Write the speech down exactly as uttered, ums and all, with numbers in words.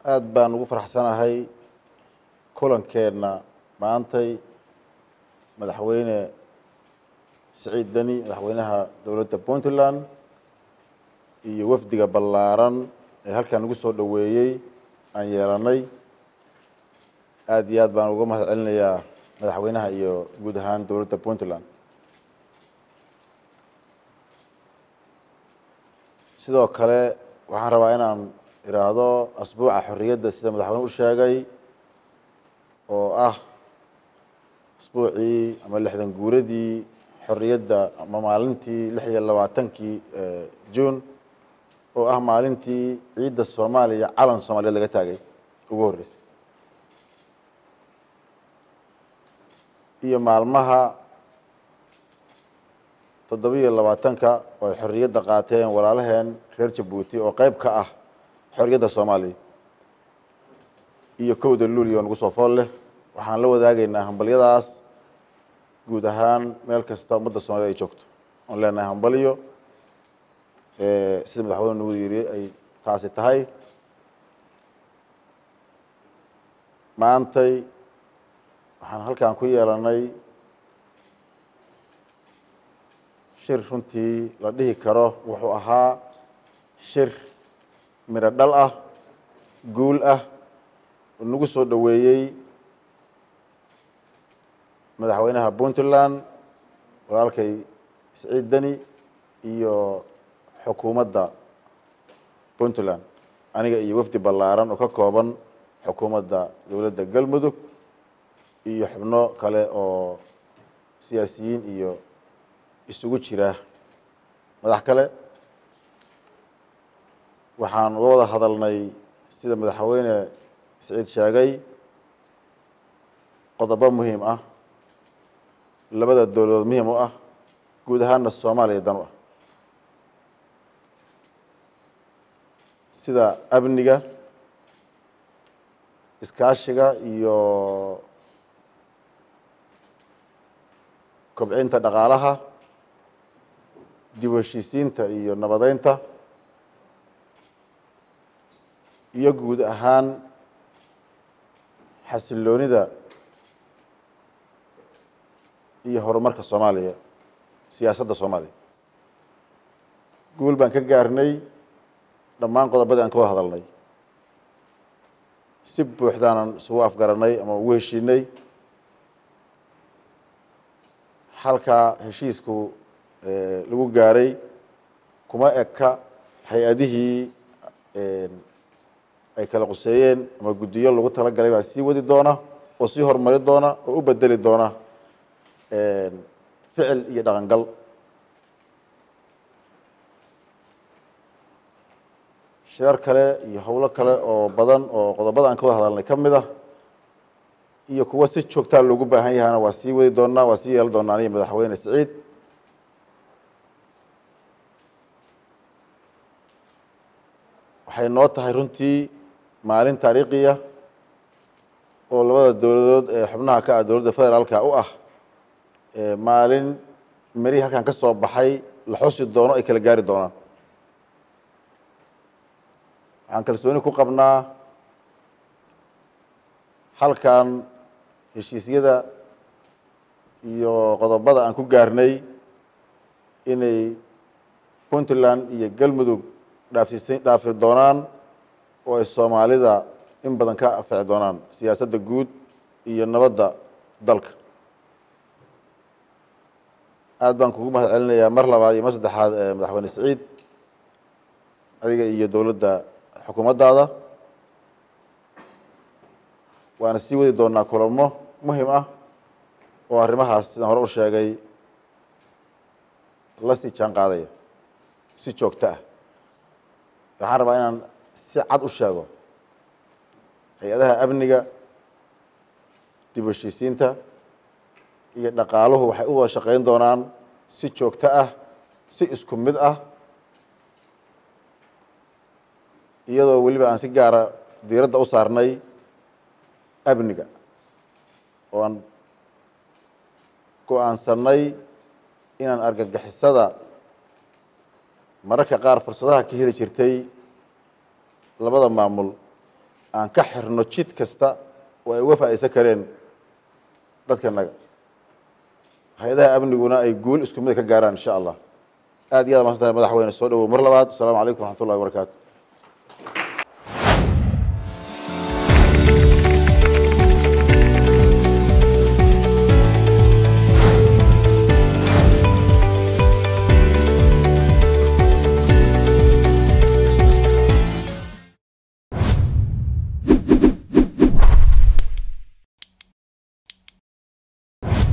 aad baan ugu faraxsanahay kulankeena maantay madaxweyne Siciid Dani madaxweynaha dowladda Puntland iyo wafdiga ballaaran ee halkan ugu soo dhaweeyay aan yeelanay aad iyo aad baan uga mahadcelinayaa madaxweynaha iyo guud ahaan dowladda Puntland sidoo kale waxaan rabaa inaan iraahdo asbuuca xorriyadda sida madaxweynuhu u sheegay oo ah asbuucii ama lixdan guuradii xorriyadda ama maalintii lix iyo labaatankii June oo ah maalintii ciidda Soomaaliya calan Soomaaliyeed laga taagay ugu horeysay iyo maalmaha toddoba iyo labaatanka oo xorriyadda qaateen walaalaheen reer Jabuuti oo qayb ka ah xorriyadda Soomaaliya iyo kowda Luulyo nagu soo fool leh waxaan la wadaagaynaa hambalyadaas guud ahaan meel kasta ummadda Soomaaliyeed ay joogto oo leenahay hambalyo ee sida madaxweynuhu nagu yiri ay taasi tahay maantay waxaan halkan ku yeelanay shir runtii la dhihi karo wuxuu ahaa shir miro dhal ah guul ah oo nagu soo dhaweeyay madaxweynaha Puntland walaalkay Siciid Dani iyo xukuumadda Puntland aniga iyo wafdi ballaaran oo ka kooban xukuumadda dowladda Galmudug iyo xubno kale oo siyaasiyiin iyo isugu jira madax kale waxaan uga wada hadalnay sida madaxweyne Siciid sheegay qodobo muhiim ah labada dowladood muhiim u ah guud ahaan Soomaaliya dan u ah sida amniga iskaashiga iyo kobcinta dhaqaalaha dib u heshiisiinta iyo nabadeynta iyo guud ahaan xasiloonida iyo horumarka Soomaaliya siyaasadda Soomaaliya guul baan ka gaarnay dhammaan qodobada aan ka wada hadalnay si buuxdaan isugu afgaranay ama ugu heshiinay halka heshiisku lagu gaaray kuma eka hay-adihii ay kala quseeyeen ama guddiyo lagu talagalay baa sii wadi doona oo sii horumari doona oo u bedeli doona ficil iyo dhaqangal shirar kale iyo howlo kale oo badan oo qodobada aan ka wada hadalnay ka mid ah iyo kuwa si joogtaa loogu baahan yahayna waa sii wadi doonaa waa sii yeelan doonaa aniga madaxweyne Siciid waxay noo tahay runtii maalin taariikhiya oo labada dowladood ee xubnaha ka ah dowladda federaalka u ah maalin mari halkan ka soo baxay la xusi doono ay kala gaari doonaan waxaan kalsooni ku qabnaa halkan heshiisyada iyo qodobada aan ku gaarnay inay Puntland iyo Galmudug dhaafsiisan dhaafi doonaan oo ay Soomaalida in badan ka afci doonaan siyaasadda guud iyo nabadda dalka aad baan kugu mahadcelinayaa mar labaad iyo mar saddexaad madaxweyne Siciid adiga iyo dowladda xukuumaddaada waana sii wadi doonaa kulamo muhiim ah oo arrimahaas sidaan hore u sheegay la sii jaan qaadaya si joogto ah waxaan rabaa inaan si cad u sheego hay-adaha amniga dib u heshiisiinta iyo dhaqaaluhu waxay u wada shaqayn doonaan si joogto ah si isku mid ah iyadoo weliba aan si gaara diiradda u saarnay amniga oo aan go'aansanay inaan argagixisada mararka qaar fursadaha ka heli jirtay labada maamul aan ka xirno jid kasta oo ay uga faa'iideysan kareen dadkanaga hay'adaha amniguna ay guul isku mid ka gaaraan insha allah aad iyo aad ma santahay madaxweyne soo dhawow mar labaad assalaamu calaykum waraxmatullahi wabarakaatu